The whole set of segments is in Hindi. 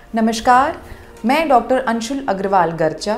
नमस्कार, मैं डॉक्टर अंशुल अग्रवाल गर्चा,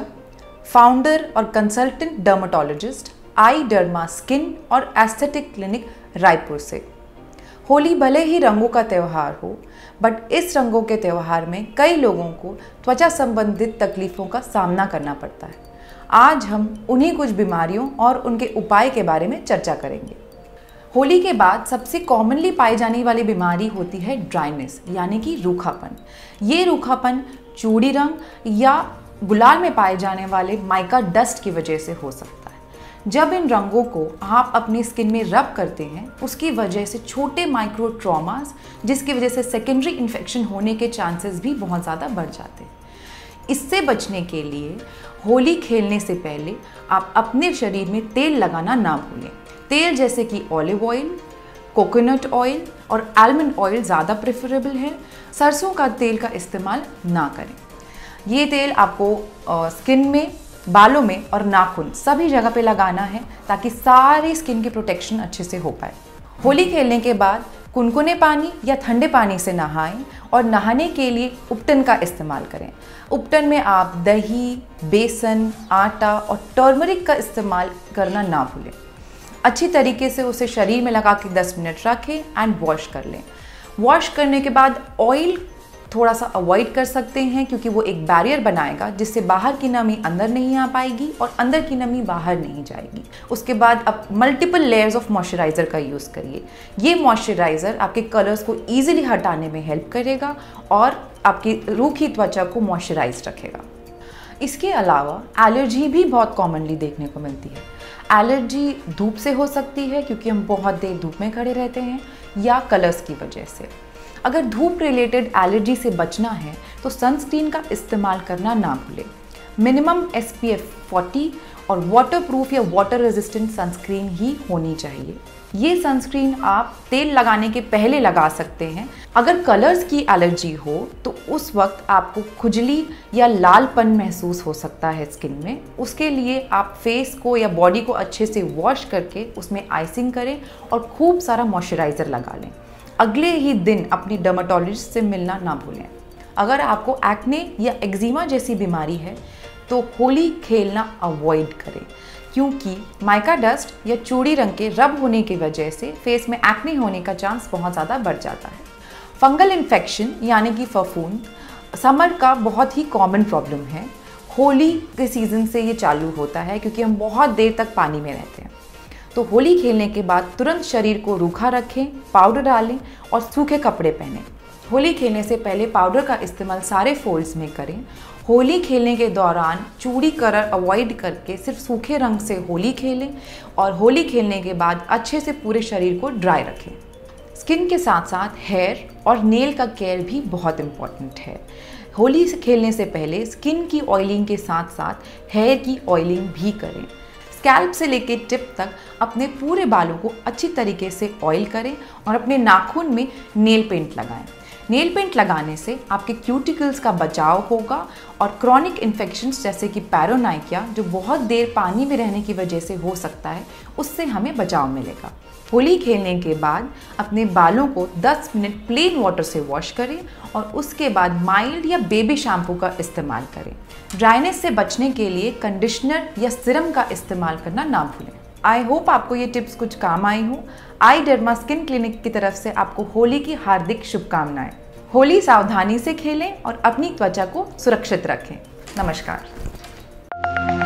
फाउंडर और consultant dermatologist I Derma skin और एस्थेटिक क्लिनिक रायपुर से। होली भले ही रंगों का त्यौहार हो, बट इस रंगों के त्यौहार में कई लोगों को त्वचा संबंधित तकलीफ़ों का सामना करना पड़ता है। आज हम उन्हीं कुछ बीमारियों और उनके उपाय के बारे में चर्चा करेंगे। होली के बाद सबसे कॉमनली पाई जाने वाली बीमारी होती है ड्राइनेस, यानी कि रूखापन। ये रूखापन चूड़ी रंग या गुलाल में पाए जाने वाले माइका डस्ट की वजह से हो सकता है। जब इन रंगों को आप अपनी स्किन में रब करते हैं, उसकी वजह से छोटे माइक्रो ट्रॉमास, जिसकी वजह से सेकेंडरी इन्फेक्शन होने के चांसेस भी बहुत ज़्यादा बढ़ जाते हैं। इससे बचने के लिए होली खेलने से पहले आप अपने शरीर में तेल लगाना ना भूलें। तेल जैसे कि ऑलिव ऑयल, कोकोनट ऑयल और आलमंड ऑयल ज़्यादा प्रेफरेबल है। सरसों का तेल का इस्तेमाल ना करें। ये तेल आपको स्किन में, बालों में और नाखून सभी जगह पे लगाना है ताकि सारी स्किन की प्रोटेक्शन अच्छे से हो पाए। होली खेलने के बाद कुनकुने पानी या ठंडे पानी से नहाएं और नहाने के लिए उपटन का इस्तेमाल करें। उपटन में आप दही, बेसन, आटा और टर्मरिक का इस्तेमाल करना ना भूलें। अच्छी तरीके से उसे शरीर में लगा के 10 मिनट रखें एंड वॉश कर लें। वॉश करने के बाद ऑयल थोड़ा सा अवॉइड कर सकते हैं, क्योंकि वो एक बैरियर बनाएगा जिससे बाहर की नमी अंदर नहीं आ पाएगी और अंदर की नमी बाहर नहीं जाएगी। उसके बाद आप मल्टीपल लेयर्स ऑफ मॉइस्चराइज़र का यूज़ करिए। ये मॉइस्चराइज़र आपके कलर्स को ईजिली हटाने में हेल्प करेगा और आपकी रूखी त्वचा को मॉइस्चराइज रखेगा। इसके अलावा एलर्जी भी बहुत कॉमनली देखने को मिलती है। एलर्जी धूप से हो सकती है, क्योंकि हम बहुत देर धूप में खड़े रहते हैं, या कलर्स की वजह से। अगर धूप रिलेटेड एलर्जी से बचना है तो सनस्क्रीन का इस्तेमाल करना ना भूलें। मिनिमम SPF 40 और वाटरप्रूफ या वाटर रेजिस्टेंट सनस्क्रीन ही होनी चाहिए। ये सनस्क्रीन आप तेल लगाने के पहले लगा सकते हैं। अगर कलर्स की एलर्जी हो तो उस वक्त आपको खुजली या लालपन महसूस हो सकता है स्किन में। उसके लिए आप फेस को या बॉडी को अच्छे से वॉश करके उसमें आइसिंग करें और खूब सारा मॉइस्चराइज़र लगा लें। अगले ही दिन अपनी डर्मेटोलॉजिस्ट से मिलना ना भूलें। अगर आपको एक्ने या एक्जिमा जैसी बीमारी है तो होली खेलना अवॉइड करें, क्योंकि माइका डस्ट या चूड़ी रंग के रब होने की वजह से फेस में एक्ने होने का चांस बहुत ज़्यादा बढ़ जाता है। फंगल इन्फेक्शन यानी कि फफूंद समर का बहुत ही कॉमन प्रॉब्लम है। होली के सीज़न से ये चालू होता है, क्योंकि हम बहुत देर तक पानी में रहते हैं। तो होली खेलने के बाद तुरंत शरीर को रूखा रखें, पाउडर डालें और सूखे कपड़े पहनें। होली खेलने से पहले पाउडर का इस्तेमाल सारे फोल्ड्स में करें। होली खेलने के दौरान चूड़ी कलर अवॉइड करके सिर्फ सूखे रंग से होली खेलें और होली खेलने के बाद अच्छे से पूरे शरीर को ड्राई रखें। स्किन के साथ साथ हेयर और नेल का केयर भी बहुत इम्पॉर्टेंट है। होली से खेलने से पहले स्किन की ऑयलिंग के साथ साथ हेयर की ऑयलिंग भी करें। स्कैल्प से लेकर टिप तक अपने पूरे बालों को अच्छी तरीके से ऑयल करें और अपने नाखून में नेल पेंट लगाएं। नेल पेंट लगाने से आपके क्यूटिकल्स का बचाव होगा और क्रॉनिक इन्फेक्शंस जैसे कि पैरोनाइकिया, जो बहुत देर पानी में रहने की वजह से हो सकता है, उससे हमें बचाव मिलेगा। होली खेलने के बाद अपने बालों को 10 मिनट प्लेन वाटर से वॉश करें और उसके बाद माइल्ड या बेबी शैम्पू का इस्तेमाल करें। ड्राइनेस से बचने के लिए कंडीशनर या सीरम का इस्तेमाल करना ना भूलें। आई होप आपको ये टिप्स कुछ काम आई हो। आई डर्मा स्किन क्लिनिक की तरफ से आपको होली की हार्दिक शुभकामनाएं। होली सावधानी से खेलें और अपनी त्वचा को सुरक्षित रखें। नमस्कार।